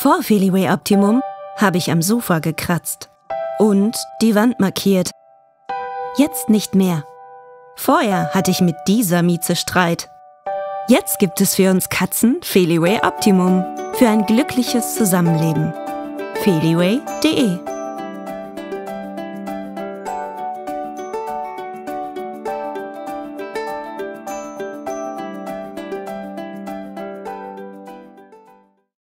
Vor Feliway Optimum habe ich am Sofa gekratzt und die Wand markiert. Jetzt nicht mehr. Vorher hatte ich mit dieser Mieze Streit. Jetzt gibt es für uns Katzen Feliway Optimum für ein glückliches Zusammenleben. feliway.de